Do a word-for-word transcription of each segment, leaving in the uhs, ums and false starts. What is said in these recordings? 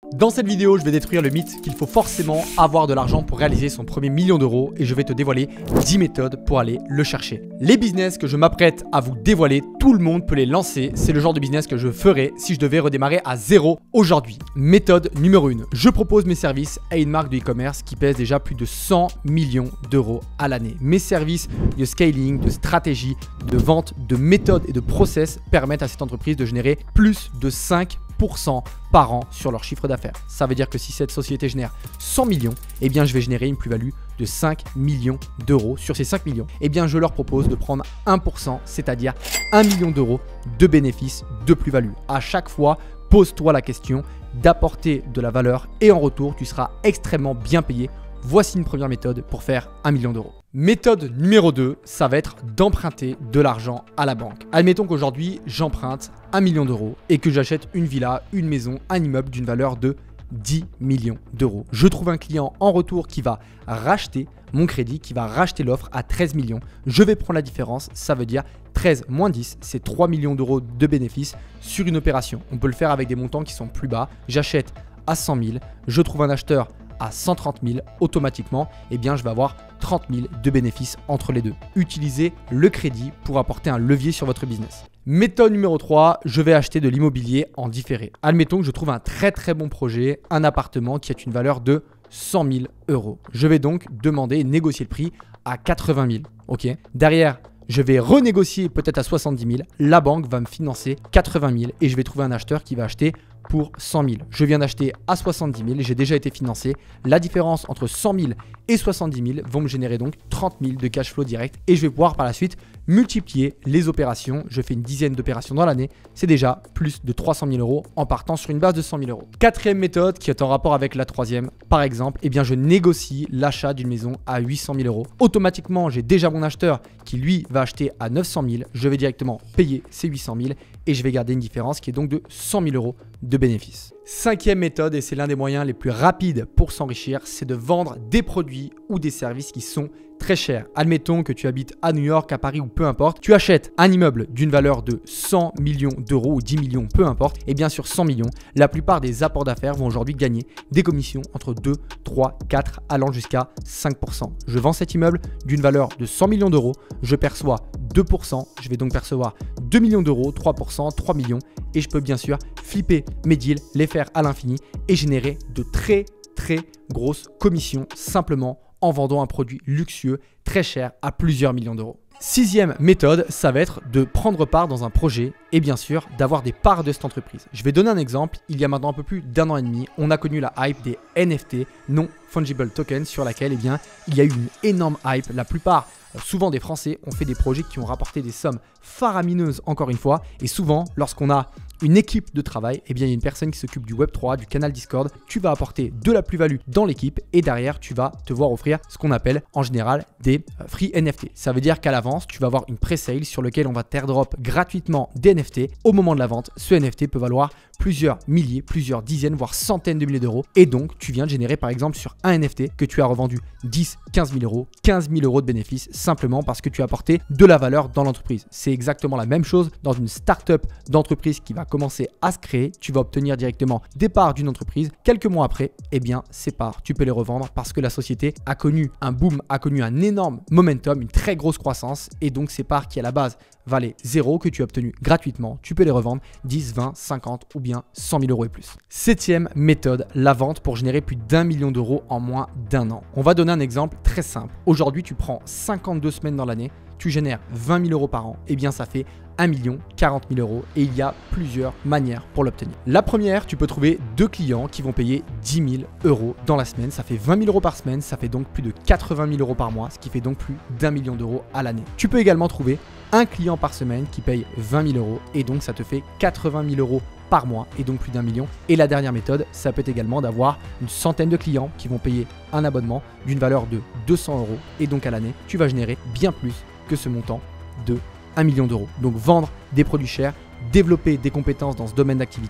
Dans cette vidéo, je vais détruire le mythe qu'il faut forcément avoir de l'argent pour réaliser son premier million d'euros et je vais te dévoiler dix méthodes pour aller le chercher. Les business que je m'apprête à vous dévoiler, tout le monde peut les lancer. C'est le genre de business que je ferais si je devais redémarrer à zéro aujourd'hui. Méthode numéro un. Je propose mes services à une marque de e-commerce qui pèse déjà plus de cent millions d'euros à l'année. Mes services de scaling, de stratégie, de vente, de méthode et de process permettent à cette entreprise de générer plus de cinq pour cent par an sur leur chiffre d'affaires. Ça veut dire que si cette société génère cent millions, eh bien je vais générer une plus-value de cinq millions d'euros. Sur ces cinq millions, eh bien je leur propose de prendre un pour cent, c'est-à-dire un million d'euros de bénéfices de plus-value. À chaque fois, pose-toi la question d'apporter de la valeur et en retour, tu seras extrêmement bien payé. Voici une première méthode pour faire un million d'euros. Méthode numéro deux, ça va être d'emprunter de l'argent à la banque. Admettons qu'aujourd'hui, j'emprunte un million d'euros et que j'achète une villa, une maison, un immeuble d'une valeur de dix millions d'euros. Je trouve un client en retour qui va racheter mon crédit, qui va racheter l'offre à treize millions. Je vais prendre la différence, ça veut dire treize moins dix, c'est trois millions d'euros de bénéfices sur une opération. On peut le faire avec des montants qui sont plus bas. J'achète à cent mille, je trouve un acheteur à cent trente mille, automatiquement, eh bien, je vais avoir trente mille de bénéfices entre les deux. Utilisez le crédit pour apporter un levier sur votre business. Méthode numéro trois, je vais acheter de l'immobilier en différé. Admettons que je trouve un très très bon projet, un appartement qui a une valeur de cent mille euros. Je vais donc demander et négocier le prix à quatre-vingt mille. Ok. Derrière, je vais renégocier peut-être à soixante-dix mille. La banque va me financer quatre-vingt mille et je vais trouver un acheteur qui va acheter pour cent mille. Je viens d'acheter à soixante-dix mille, j'ai déjà été financé. La différence entre cent mille et soixante-dix mille vont me générer donc trente mille de cash flow direct et je vais pouvoir par la suite multiplier les opérations. Je fais une dizaine d'opérations dans l'année. C'est déjà plus de trois cent mille euros en partant sur une base de cent mille euros. Quatrième méthode qui est en rapport avec la troisième, par exemple, eh bien je négocie l'achat d'une maison à huit cent mille euros. Automatiquement, j'ai déjà mon acheteur qui lui va acheter à neuf cent mille. Je vais directement payer ces huit cent mille et je vais garder une différence qui est donc de cent mille euros de bénéfices. Cinquième méthode, et c'est l'un des moyens les plus rapides pour s'enrichir, c'est de vendre des produits ou des services qui sont très chers. Admettons que tu habites à New York, à Paris ou peu importe, tu achètes un immeuble d'une valeur de cent millions d'euros ou dix millions, peu importe, et bien sur cent millions, la plupart des apports d'affaires vont aujourd'hui gagner des commissions entre deux, trois, quatre, allant jusqu'à cinq pour cent. Je vends cet immeuble d'une valeur de cent millions d'euros, je perçois deux pour cent, je vais donc percevoir deux millions d'euros, trois pour cent, trois millions, et je peux bien sûr flipper mes deals, les faire à l'infini et générer de très très grosses commissions simplement en vendant un produit luxueux très cher à plusieurs millions d'euros. Sixième méthode, ça va être de prendre part dans un projet et bien sûr d'avoir des parts de cette entreprise. Je vais donner un exemple. Il y a maintenant un peu plus d'un an et demi, on a connu la hype des N F T, non fungible tokens, sur laquelle eh bien, il y a eu une énorme hype. La plupart, souvent des Français, ont fait des projets qui ont rapporté des sommes faramineuses encore une fois. Et souvent, lorsqu'on a une équipe de travail, eh bien, il y a une personne qui s'occupe du web trois, du canal Discord. Tu vas apporter de la plus-value dans l'équipe et derrière, tu vas te voir offrir ce qu'on appelle en général des free N F T. Ça veut dire qu'à l'avance, tu vas avoir une pré-sale sur lequel on va t'airdrop gratuitement des N F T. Au moment de la vente, ce N F T peut valoir plusieurs milliers, plusieurs dizaines, voire centaines de milliers d'euros. Et donc, tu viens de générer par exemple sur un N F T que tu as revendu dix, quinze mille euros, quinze mille euros de bénéfices simplement parce que tu as apporté de la valeur dans l'entreprise. C'est exactement la même chose dans une startup d'entreprise qui va commencer à se créer. Tu vas obtenir directement des parts d'une entreprise. Quelques mois après, eh bien, ces parts, tu peux les revendre parce que la société a connu un boom, a connu un énorme momentum, une très grosse croissance. Et donc, ces parts qui à la base valaient zéro, que tu as obtenu gratuitement, tu peux les revendre dix, vingt, cinquante ou bien cent mille euros et plus. Septième méthode, la vente pour générer plus d'un million d'euros en moins d'un an. On va donner un exemple très simple. Aujourd'hui, tu prends cinquante-deux semaines dans l'année, tu génères vingt mille euros par an, et bien ça fait un million, quarante mille euros et il y a plusieurs manières pour l'obtenir. La première, tu peux trouver deux clients qui vont payer dix mille euros dans la semaine. Ça fait vingt mille euros par semaine, ça fait donc plus de quatre-vingt mille euros par mois, ce qui fait donc plus d'un million d'euros à l'année. Tu peux également trouver un client par semaine qui paye vingt mille euros et donc ça te fait quatre-vingt mille euros par mois et donc plus d'un million. Et la dernière méthode, ça peut être également d'avoir une centaine de clients qui vont payer un abonnement d'une valeur de deux cents euros et donc à l'année, tu vas générer bien plus que ce montant de un million d'euros. Donc vendre des produits chers, développer des compétences dans ce domaine d'activité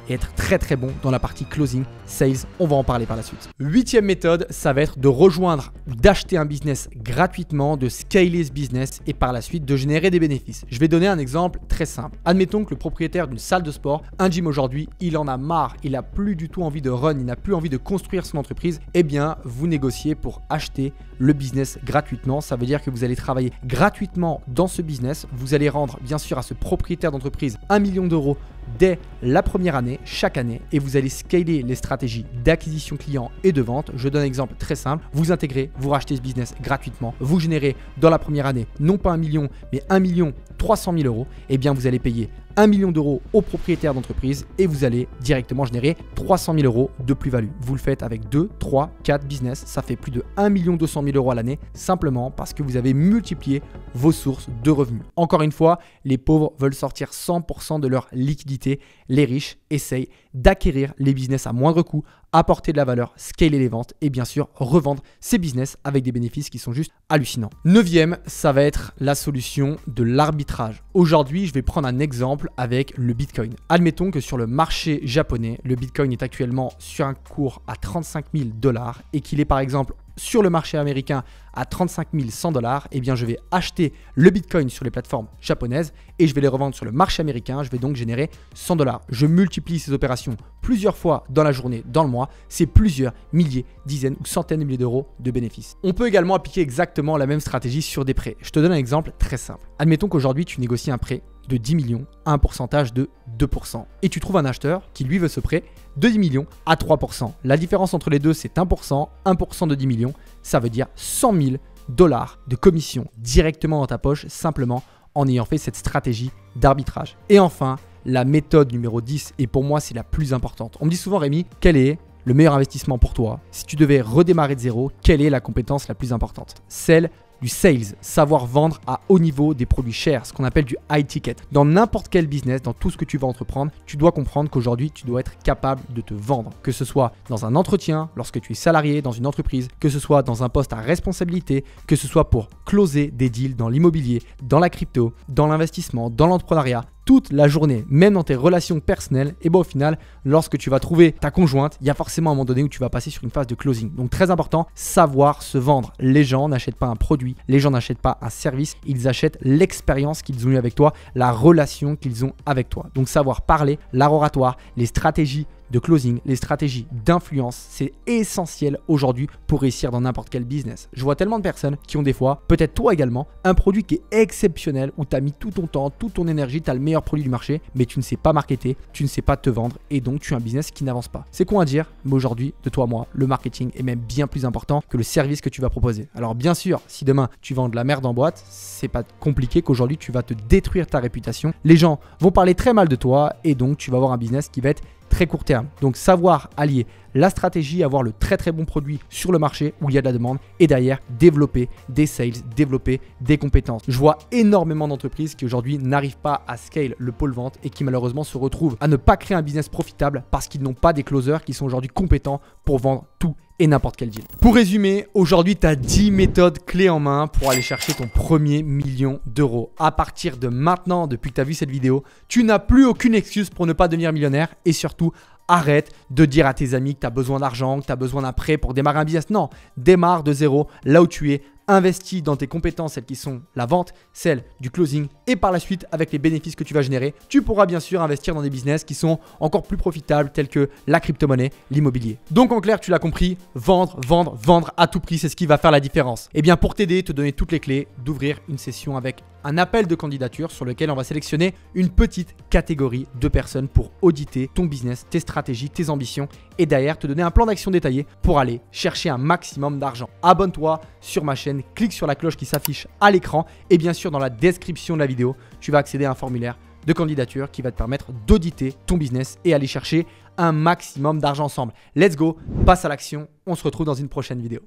et être très très bon dans la partie closing, sales. On va en parler par la suite. Huitième méthode, ça va être de rejoindre ou d'acheter un business gratuitement, de scaler ce business et par la suite de générer des bénéfices. Je vais donner un exemple très simple. Admettons que le propriétaire d'une salle de sport, un gym aujourd'hui, il en a marre, il n'a plus du tout envie de run, il n'a plus envie de construire son entreprise. Eh bien, vous négociez pour acheter le business gratuitement. Ça veut dire que vous allez travailler gratuitement dans ce business. Vous allez rendre bien sûr à ce propriétaire d'entreprise un million d'euros dès la première année, chaque année, et vous allez scaler les stratégies d'acquisition client et de vente. Je donne un exemple très simple. Vous intégrez, vous rachetez ce business gratuitement, vous générez dans la première année non pas un million, mais un million trois cent mille euros. Eh bien, vous allez payer un million d'euros au propriétaire d'entreprise et vous allez directement générer trois cent mille euros de plus-value. Vous le faites avec deux, trois, quatre business, ça fait plus de un million deux cent mille euros à l'année, simplement parce que vous avez multiplié vos sources de revenus. Encore une fois, les pauvres veulent sortir cent pour cent de leur liquidité. Les riches essayent d'acquérir les business à moindre coût, apporter de la valeur, scaler les ventes et bien sûr revendre ces business avec des bénéfices qui sont juste hallucinants. Neuvième, ça va être la solution de l'arbitrage. Aujourd'hui, je vais prendre un exemple avec le Bitcoin. Admettons que sur le marché japonais, le Bitcoin est actuellement sur un cours à trente-cinq mille dollars et qu'il est par exemple sur le marché américain à trente-cinq mille cent dollars, eh bien je vais acheter le Bitcoin sur les plateformes japonaises et je vais les revendre sur le marché américain. Je vais donc générer cent dollars. Je multiplie ces opérations plusieurs fois dans la journée, dans le mois. C'est plusieurs milliers, dizaines ou centaines de milliers d'euros de bénéfices. On peut également appliquer exactement la même stratégie sur des prêts. Je te donne un exemple très simple. Admettons qu'aujourd'hui tu négocies un prêt de dix millions à un pourcentage de deux pour cent. Et tu trouves un acheteur qui lui veut ce prêt de dix millions à trois pour cent. La différence entre les deux, c'est un pour cent. un pour cent de dix millions, ça veut dire cent mille dollars de commission directement dans ta poche, simplement en ayant fait cette stratégie d'arbitrage. Et enfin, la méthode numéro dix, et pour moi, c'est la plus importante. On me dit souvent, Rémi, quel est le meilleur investissement pour toi? Si tu devais redémarrer de zéro, quelle est la compétence la plus importante? Celle du sales, savoir vendre à haut niveau des produits chers, ce qu'on appelle du high ticket. Dans n'importe quel business, dans tout ce que tu vas entreprendre, tu dois comprendre qu'aujourd'hui, tu dois être capable de te vendre. Que ce soit dans un entretien, lorsque tu es salarié dans une entreprise, que ce soit dans un poste à responsabilité, que ce soit pour closer des deals dans l'immobilier, dans la crypto, dans l'investissement, dans l'entrepreneuriat, toute la journée, même dans tes relations personnelles, et bien au final, lorsque tu vas trouver ta conjointe, il y a forcément un moment donné où tu vas passer sur une phase de closing. Donc très important, savoir se vendre. Les gens n'achètent pas un produit, les gens n'achètent pas un service, ils achètent l'expérience qu'ils ont eue avec toi, la relation qu'ils ont avec toi. Donc savoir parler, l'art oratoire, les stratégies de closing, les stratégies d'influence, c'est essentiel aujourd'hui pour réussir dans n'importe quel business. Je vois tellement de personnes qui ont des fois, peut-être toi également, un produit qui est exceptionnel où tu as mis tout ton temps, toute ton énergie, tu as le meilleur produit du marché, mais tu ne sais pas marketer, tu ne sais pas te vendre et donc tu as un business qui n'avance pas. C'est con à dire, mais aujourd'hui, de toi à moi, le marketing est même bien plus important que le service que tu vas proposer. Alors bien sûr, si demain tu vends de la merde en boîte, c'est pas compliqué qu'aujourd'hui tu vas te détruire ta réputation. Les gens vont parler très mal de toi et donc tu vas avoir un business qui va être très court terme. Donc savoir allier la stratégie, avoir le très très bon produit sur le marché où il y a de la demande et derrière développer des sales, développer des compétences. Je vois énormément d'entreprises qui aujourd'hui n'arrivent pas à scale le pôle vente et qui malheureusement se retrouvent à ne pas créer un business profitable parce qu'ils n'ont pas des closers qui sont aujourd'hui compétents pour vendre tout et n'importe quel deal. Pour résumer, aujourd'hui tu as dix méthodes clés en main pour aller chercher ton premier million d'euros. À partir de maintenant, depuis que tu as vu cette vidéo, tu n'as plus aucune excuse pour ne pas devenir millionnaire et surtout arrête de dire à tes amis que tu as besoin d'argent, que tu as besoin d'un prêt pour démarrer un business. Non, démarre de zéro, là où tu es. Investis dans tes compétences, celles qui sont la vente, celles du closing et par la suite avec les bénéfices que tu vas générer, tu pourras bien sûr investir dans des business qui sont encore plus profitables tels que la crypto-monnaie, l'immobilier. Donc en clair, tu l'as compris, vendre, vendre, vendre à tout prix, c'est ce qui va faire la différence. Et bien pour t'aider, te donner toutes les clés, d'ouvrir une session avec un appel de candidature sur lequel on va sélectionner une petite catégorie de personnes pour auditer ton business, tes stratégies, tes ambitions et derrière te donner un plan d'action détaillé pour aller chercher un maximum d'argent. Abonne-toi sur ma chaîne, clique sur la cloche qui s'affiche à l'écran et bien sûr dans la description de la vidéo, tu vas accéder à un formulaire de candidature qui va te permettre d'auditer ton business et aller chercher un maximum d'argent ensemble. Let's go, passe à l'action, on se retrouve dans une prochaine vidéo.